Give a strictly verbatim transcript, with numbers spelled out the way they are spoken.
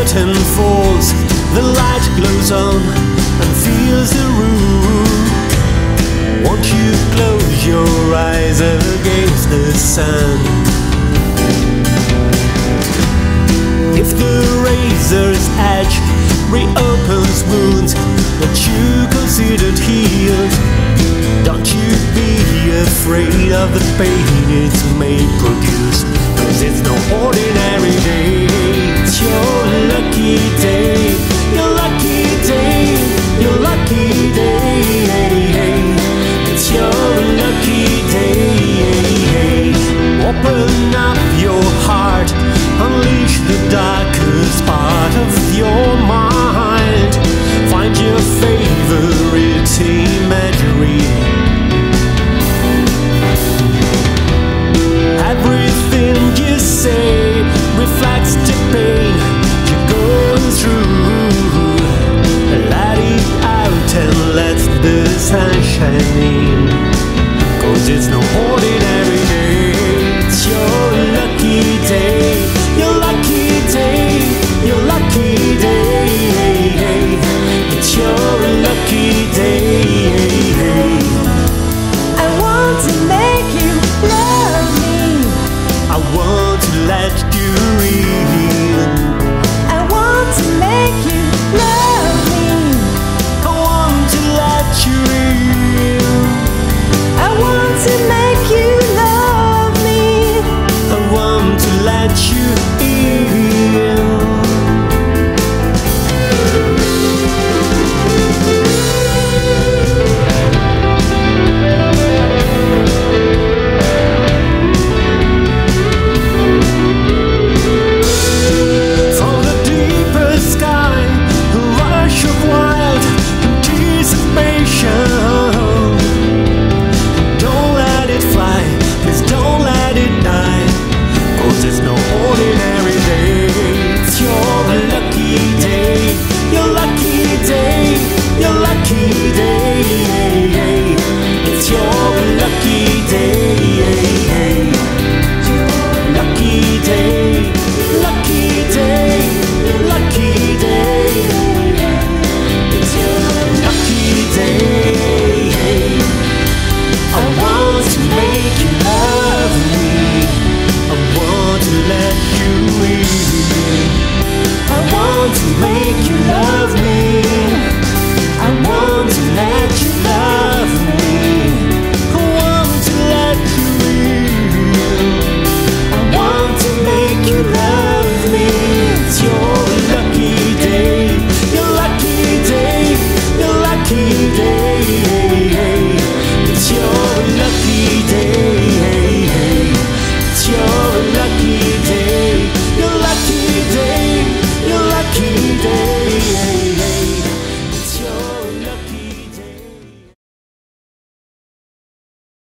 curtain falls, the light glows on and fills the room. Won't you close your eyes against the sun? If the razor's edge reopens wounds that you considered healed, don't you be afraid of the pain it may produce, 'cause it's no ordinary day. It's your lucky day, your lucky day, your lucky day. It's your lucky day. Open up your heart, unleash the darkest part of your mind. Find your favorite imagery. Everything you say reflects the pain you're going through. Let it out and let the sun shine in.